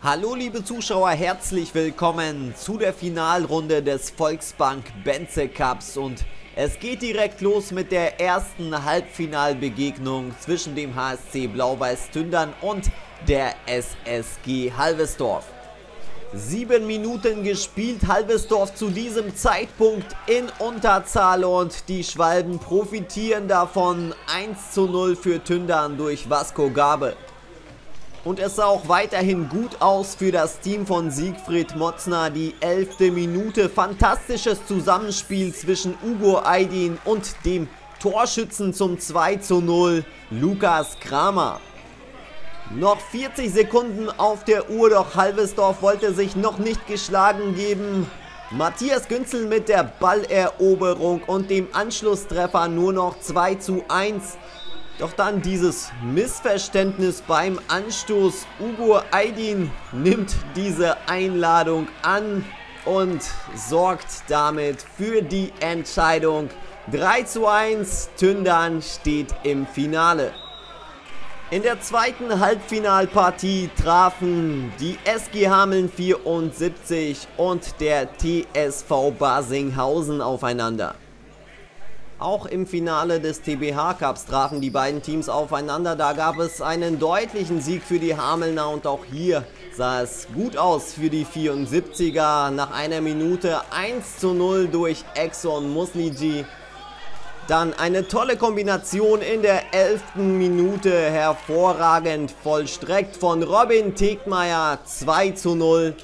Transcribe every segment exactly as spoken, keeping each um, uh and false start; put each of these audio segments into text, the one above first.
Hallo liebe Zuschauer, herzlich willkommen zu der Finalrunde des Volksbank Benze Cups und es geht direkt los mit der ersten Halbfinalbegegnung zwischen dem H S C Blau-Weiß Tündern und der S S G Halvesdorf. Sieben Minuten gespielt, Halvesdorf zu diesem Zeitpunkt in Unterzahl und die Schwalben profitieren davon. eins zu null für Tündern durch Vasco Gabe. Und es sah auch weiterhin gut aus für das Team von Siegfried Motzner. Die elfte Minute, fantastisches Zusammenspiel zwischen Ugo Aydin und dem Torschützen zum zwei zu null, Lukas Kramer. Noch vierzig Sekunden auf der Uhr, doch Halvesdorf wollte sich noch nicht geschlagen geben. Matthias Günzel mit der Balleroberung und dem Anschlusstreffer nur noch zwei zu eins. Doch dann dieses Missverständnis beim Anstoß. Ugo Aydin nimmt diese Einladung an und sorgt damit für die Entscheidung. drei zu eins, Tündern steht im Finale. In der zweiten Halbfinalpartie trafen die S G Hameln vierundsiebzig und der T S V Barsinghausen aufeinander. Auch im Finale des T B H Cups trafen die beiden Teams aufeinander. Da gab es einen deutlichen Sieg für die Hamelner und auch hier sah es gut aus für die vierundsiebziger. Nach einer Minute eins zu null durch Exxon Musliji. Dann eine tolle Kombination in der elften Minute, hervorragend vollstreckt von Robin Tegmeier, zwei zu null.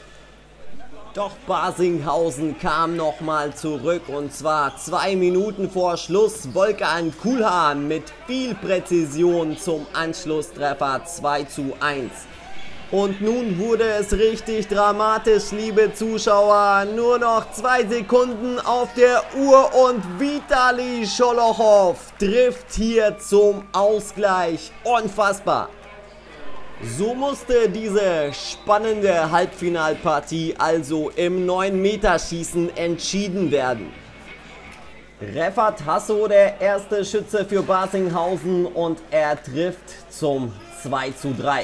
Doch Barsinghausen kam nochmal zurück und zwar zwei Minuten vor Schluss. Volkan Kulhan mit viel Präzision zum Anschlusstreffer zwei zu eins. Und nun wurde es richtig dramatisch, liebe Zuschauer. Nur noch zwei Sekunden auf der Uhr und Vitali Scholochow trifft hier zum Ausgleich. Unfassbar. So musste diese spannende Halbfinalpartie also im neun Meter Schießen entschieden werden. Refat Hasso, der erste Schütze für Barsinghausen, und er trifft zum zwei zu drei.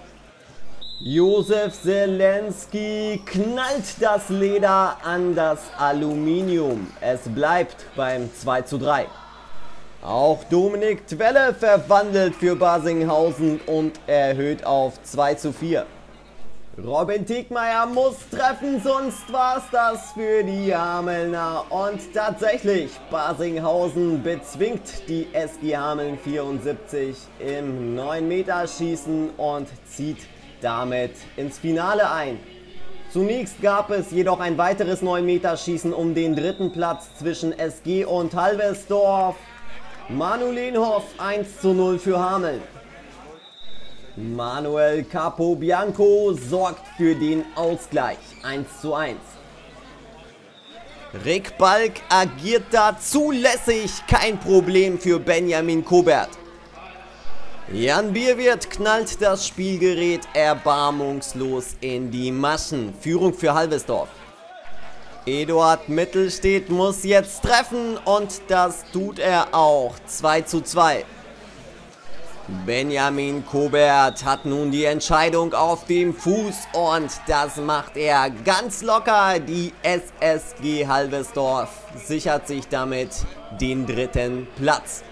Josef Zelensky knallt das Leder an das Aluminium. Es bleibt beim zwei zu drei. Auch Dominik Twelle verwandelt für Barsinghausen und erhöht auf zwei zu vier. Robin Tegmeier muss treffen, sonst war es das für die Hamelner. Und tatsächlich, Barsinghausen bezwingt die S G Hameln vierundsiebzig im neun Meter Schießen und zieht damit ins Finale ein. Zunächst gab es jedoch ein weiteres neun Meter Schießen um den dritten Platz zwischen S G und Halvesdorf. Manu Lehnhoff eins zu null für Hameln. Manuel Capobianco sorgt für den Ausgleich eins zu eins. Rick Balk agiert da zulässig, kein Problem für Benjamin Kobert. Jan Bierwirt knallt das Spielgerät erbarmungslos in die Maschen. Führung für Halvesdorf. Eduard Mittelstedt muss jetzt treffen und das tut er auch. zwei zu zwei. Benjamin Kobert hat nun die Entscheidung auf dem Fuß und das macht er ganz locker. Die S S G Halvesdorf sichert sich damit den dritten Platz.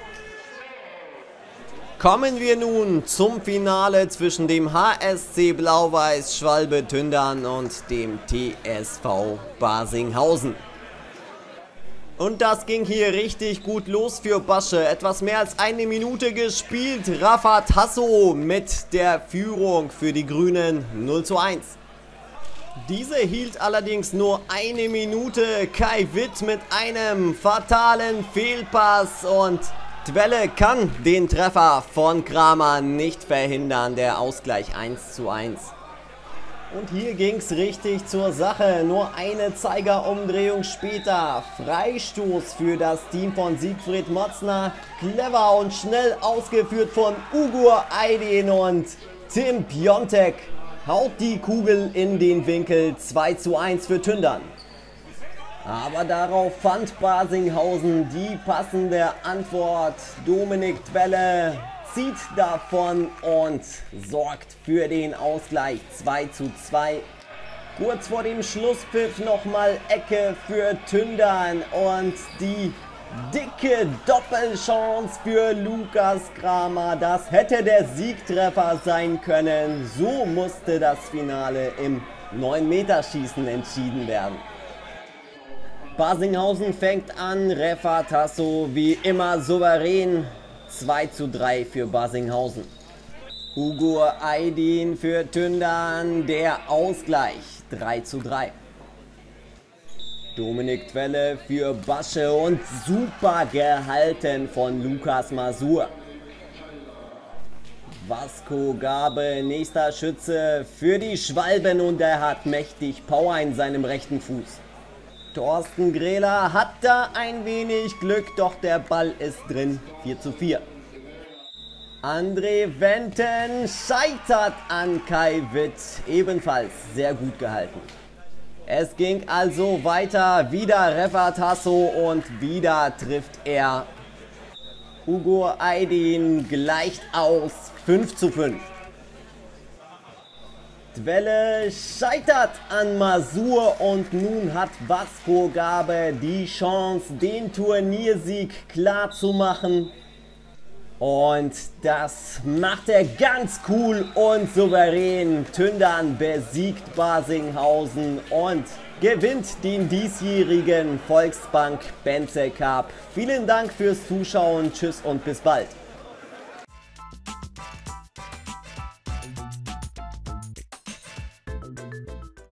Kommen wir nun zum Finale zwischen dem H S C Blau-Weiß Schwalbe Tündern und dem T S V Barsinghausen. Und das ging hier richtig gut los für Basche. Etwas mehr als eine Minute gespielt. Refat Hasso mit der Führung für die Grünen null zu eins. Diese hielt allerdings nur eine Minute. Kai Witt mit einem fatalen Fehlpass und Twelle kann den Treffer von Kramer nicht verhindern, der Ausgleich eins zu eins. Und hier ging es richtig zur Sache, nur eine Zeigerumdrehung später. Freistoß für das Team von Siegfried Motzner, clever und schnell ausgeführt von Ugo Aydin und Tim Piontek haut die Kugel in den Winkel, zwei zu eins für Tündern. Aber darauf fand Barsinghausen die passende Antwort. Dominik Twelle zieht davon und sorgt für den Ausgleich. zwei zu zwei. Kurz vor dem Schlusspfiff nochmal Ecke für Tündern und die dicke Doppelchance für Lukas Kramer. Das hätte der Siegtreffer sein können. So musste das Finale im neun Meter Schießen entschieden werden. Barsinghausen fängt an, Refa Tasso wie immer souverän. zwei zu drei für Barsinghausen. Hugo Aydin für Tündern, der Ausgleich. drei zu drei. Dominik Twelle für Basche und super gehalten von Lukas Masur. Vasco Gabe, nächster Schütze für die Schwalben und er hat mächtig Power in seinem rechten Fuß. Thorsten Grehler hat da ein wenig Glück, doch der Ball ist drin. vier zu vier. André Wenten scheitert an Kai Witt, ebenfalls sehr gut gehalten. Es ging also weiter, wieder Refa Tasso und wieder trifft er. Hugo Aydin gleicht aus, fünf zu fünf. Twelle scheitert an Masur und nun hat Vasco Gabe die Chance, den Turniersieg klar zu machen. Und das macht er ganz cool und souverän. Tündern besiegt Barsinghausen und gewinnt den diesjährigen Volksbank Benze Cup. Vielen Dank fürs Zuschauen, tschüss und bis bald.